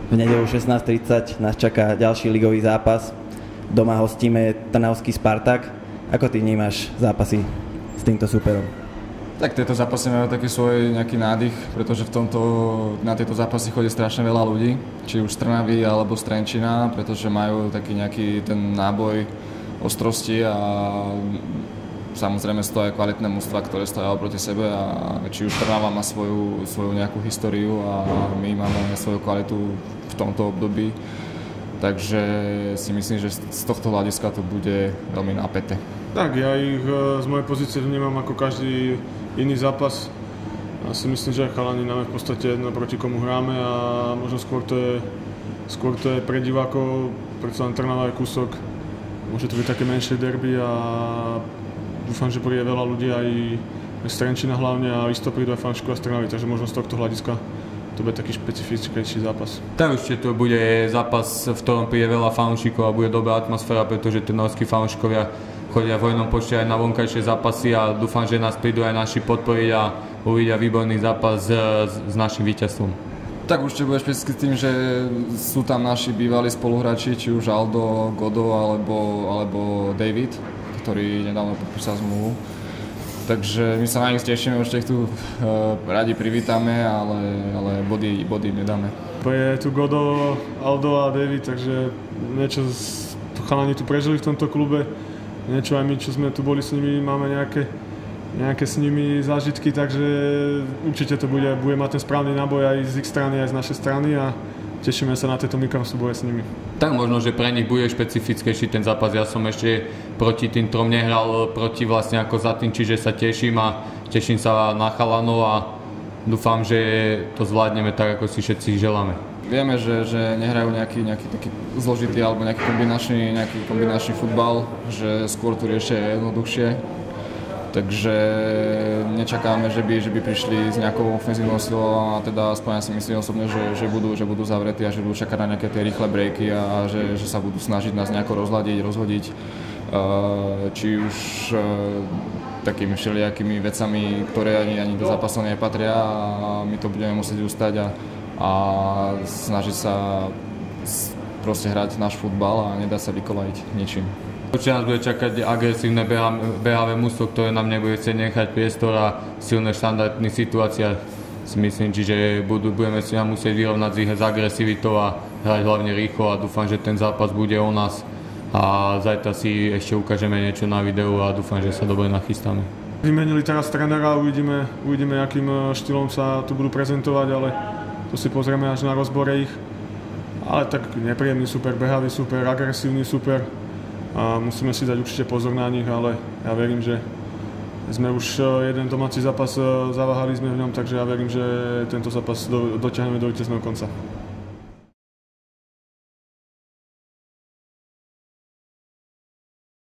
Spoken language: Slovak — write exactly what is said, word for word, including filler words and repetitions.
V nedeľu šestnásť tridsať nás čaká ďalší ligový zápas. Doma hostíme Trnavský Spartak. Ako ty vnímaš zápasy s týmto súperom? Tak tieto zápasy majú taký svoj nejaký nádych, pretože v tomto, na tieto zápasy chodí strašne veľa ľudí, či už z Trnavy alebo z Trenčína, pretože majú taký nejaký ten náboj ostrosti a samozrejme stojí kvalitné mužstvá, ktoré stoja oproti sebe a či už Trnava má svoju, svoju nejakú históriu a my máme svoju kvalitu v tomto období. Takže si myslím, že z tohto hľadiska to bude veľmi napäté. Tak, ja ich z mojej pozície vnímam ako každý iný zápas. Ja si myslím, že chalani nám je v podstate jedno, proti komu hráme a možno skôr to je, skôr to je pre divákov, predsa len Trnava je kúsok. Môže to byť také menšie derby a dúfam, že príde veľa ľudí aj z Trenčína hlavne a isto prídu aj fanúšikovia z Trnavy, takže možno z tohto hľadiska to bude taký špecifickejší zápas. Tak určite to bude zápas, v ktorom príde veľa fanúšikov a bude dobrá atmosféra, pretože trnavskí fanúšikovia chodia v hojnom počte aj na vonkajšie zápasy a dúfam, že nás prídu aj naši podporiť a uvidia výborný zápas s, s našim víťazstvom. Tak určite bude špecificky s tým, že sú tam naši bývalí spoluhráči, či už Aldo, Godo alebo, alebo David, ktorý nedávno podpísal zmluvu. Takže my sa na nich tešíme, určite ich tu uh, radi privítame, ale, ale body, body nedáme. Je tu Godo, Aldo a David, takže niečo z, chalani tu prežili v tomto klube, niečo aj my, čo sme tu boli s nimi, máme nejaké, nejaké s nimi zážitky, takže určite to bude, bude mať ten správny náboj aj z ich strany, aj z našej strany a tešíme sa na tieto mikrosúboje s nimi. Tak možno, že pre nich bude špecifickejší ten zápas. Ja som ešte proti tým trom nehral proti vlastne ako za tým, čiže sa teším a teším sa na chalanov a dúfam, že to zvládneme tak, ako si všetci želáme. Vieme, že, že nehrajú nejaký, nejaký taký zložitý alebo nejaký kombinačný, nejaký kombinačný futbal, že skôr tu riešia jednoduchšie. Takže nečakáme, že by, že by prišli s nejakou ofenzívnou silou a teda aspoň ja si myslím osobne, že, že, budú, že budú zavretí a že budú čakať na nejaké tie rýchle breaky a že, že sa budú snažiť nás nejako rozhľadiť, rozhodiť. Či už takými všelijakými vecami, ktoré ani, ani do zápasov nepatria a my to budeme musieť ustať a, a snažiť sa proste hrať náš futbal a nedá sa vykolajiť ničím. Určite nás bude čakať agresívne behavé mužstvo, ktoré nám nebude chcieť nechať priestor a silné štandardné situácia. Si myslím, čiže budú, budeme si nám musieť vyrovnať z ich z agresivitou a hrať hlavne rýchlo a dúfam, že ten zápas bude o nás a zajtra si ešte ukážeme niečo na videu a dúfam, že sa dobre nachystáme. Vymenili teraz trénera, uvidíme, uvidíme, akým štýlom sa tu budú prezentovať, ale to si pozrieme až na rozbore ich. Ale tak nepríjemný super, behavý super, agresívny super. A musíme si dať určite pozor na nich, ale ja verím, že sme už jeden domáci zápas zaváhali sme v ňom, takže ja verím, že tento zápas do, dotiahneme do víťazného konca.